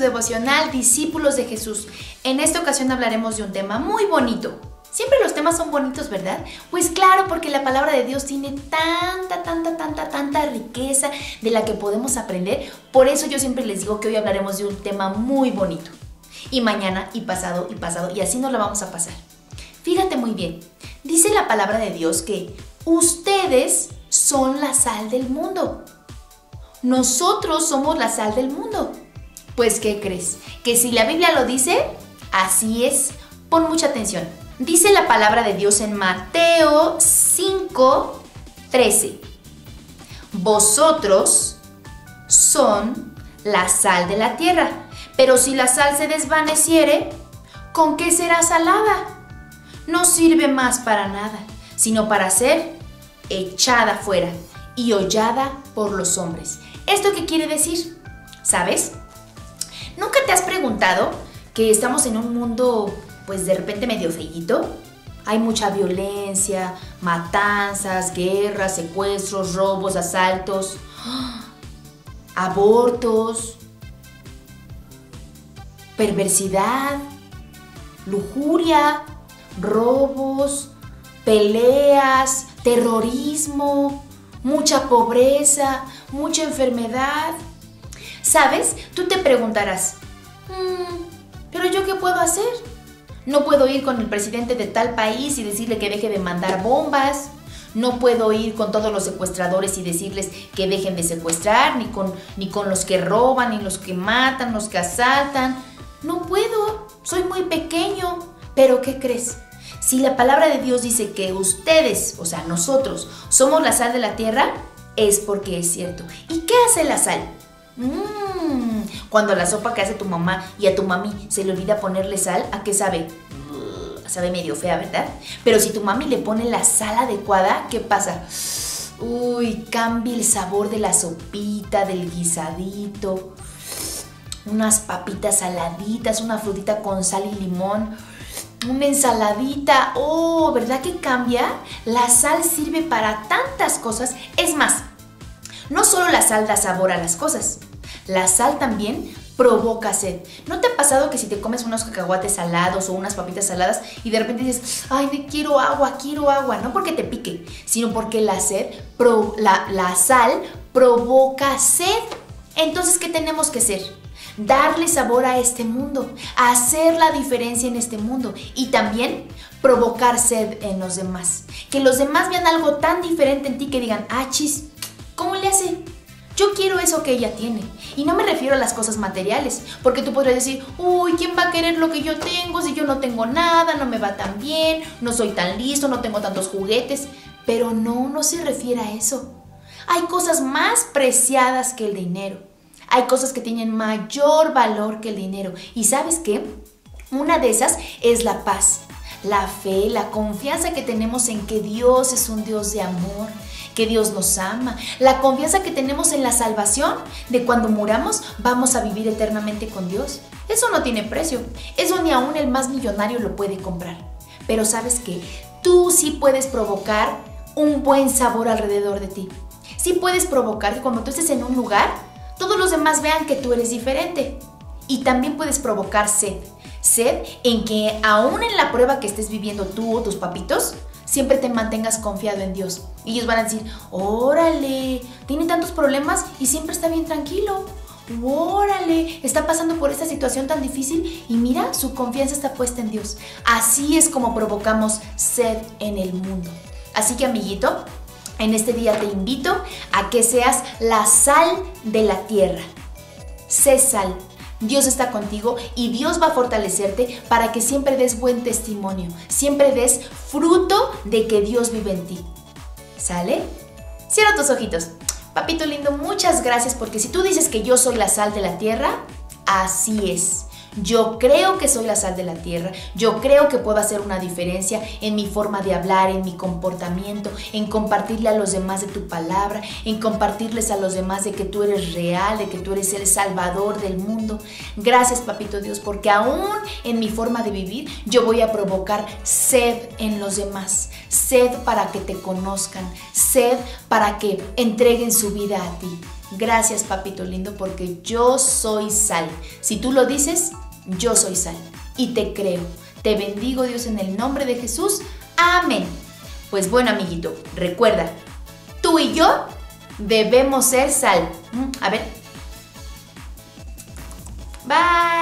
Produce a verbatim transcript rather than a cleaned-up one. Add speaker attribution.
Speaker 1: devocional Discípulos de Jesús. En esta ocasión hablaremos de un tema muy bonito. Siempre los temas son bonitos, ¿verdad? Pues claro, porque la palabra de Dios tiene tanta, tanta, tanta, tanta riqueza de la que podemos aprender. Por eso yo siempre les digo que hoy hablaremos de un tema muy bonito. Y mañana, y pasado, y pasado, y así nos la vamos a pasar. Fíjate muy bien, dice la palabra de Dios que ustedes son la sal del mundo. Nosotros somos la sal del mundo. Pues, ¿qué crees? Que si la Biblia lo dice, así es. Pon mucha atención. Dice la palabra de Dios en Mateo cinco, trece. Vosotros son la sal de la tierra, pero si la sal se desvaneciere, ¿con qué será salada? No sirve más para nada, sino para ser echada fuera y hollada por los hombres. ¿Esto qué quiere decir? ¿Sabes? ¿Nunca te has preguntado que estamos en un mundo, pues de repente medio feíto? Hay mucha violencia, matanzas, guerras, secuestros, robos, asaltos, abortos, perversidad, lujuria, robos, peleas, terrorismo, mucha pobreza, mucha enfermedad. ¿Sabes? Tú te preguntarás, mmm, ¿pero yo qué puedo hacer? No puedo ir con el presidente de tal país y decirle que deje de mandar bombas. No puedo ir con todos los secuestradores y decirles que dejen de secuestrar, ni con, ni con los que roban, ni los que matan, los que asaltan. No puedo, soy muy pequeño. ¿Pero qué crees? Si la palabra de Dios dice que ustedes, o sea, nosotros, somos la sal de la tierra, es porque es cierto. ¿Y qué hace la sal? Mmm, cuando la sopa que hace tu mamá y a tu mami se le olvida ponerle sal, ¿a qué sabe? Uh, sabe medio fea, ¿verdad? Pero si tu mami le pone la sal adecuada, ¿qué pasa? Uy, cambia el sabor de la sopita, del guisadito, unas papitas saladitas, una frutita con sal y limón, una ensaladita. Oh, ¿verdad que cambia? La sal sirve para tantas cosas. Es más, no solo la sal da sabor a las cosas, la sal también provoca sed. ¿No te ha pasado que si te comes unos cacahuates salados o unas papitas saladas y de repente dices, ay, me quiero agua, quiero agua? No porque te pique, sino porque la sed, pro, la, la sal provoca sed. Entonces, ¿qué tenemos que hacer? Darle sabor a este mundo, hacer la diferencia en este mundo y también provocar sed en los demás. Que los demás vean algo tan diferente en ti que digan, ah, chis, ¿cómo le hace? Yo quiero eso que ella tiene. Y no me refiero a las cosas materiales, porque tú podrías decir, uy, ¿quién va a querer lo que yo tengo si yo no tengo nada, no me va tan bien, no soy tan listo, no tengo tantos juguetes? Pero no, no se refiere a eso. Hay cosas más preciadas que el dinero. Hay cosas que tienen mayor valor que el dinero. ¿Y sabes qué? Una de esas es la paz, la fe, la confianza que tenemos en que Dios es un Dios de amor, que Dios nos ama, la confianza que tenemos en la salvación, de cuando muramos vamos a vivir eternamente con Dios. Eso no tiene precio, eso ni aún el más millonario lo puede comprar. Pero ¿sabes qué? Tú sí puedes provocar un buen sabor alrededor de ti. Sí puedes provocar que cuando tú estés en un lugar, todos los demás vean que tú eres diferente. Y también puedes provocar sed. Sed en que aún en la prueba que estés viviendo tú o tus papitos, siempre te mantengas confiado en Dios. Y ellos van a decir, órale, tiene tantos problemas y siempre está bien tranquilo. Órale, está pasando por esta situación tan difícil y mira, su confianza está puesta en Dios. Así es como provocamos sed en el mundo. Así que, amiguito, en este día te invito a que seas la sal de la tierra. Sé sal. Dios está contigo y Dios va a fortalecerte para que siempre des buen testimonio, siempre des fruto de que Dios vive en ti. ¿Sale? Cierra tus ojitos. Papito lindo, muchas gracias, porque si tú dices que yo soy la sal de la tierra, así es. Yo creo que soy la sal de la tierra, yo creo que puedo hacer una diferencia en mi forma de hablar, en mi comportamiento, en compartirle a los demás de tu palabra, en compartirles a los demás de que tú eres real, de que tú eres el salvador del mundo. Gracias, Papito Dios, porque aún en mi forma de vivir yo voy a provocar sed en los demás, sed para que te conozcan, sed para que entreguen su vida a ti. Gracias, papito lindo, porque yo soy sal. Si tú lo dices, yo soy sal. Y te creo. Te bendigo, Dios, en el nombre de Jesús. Amén. Pues bueno, amiguito, recuerda, tú y yo debemos ser sal. A ver. Bye.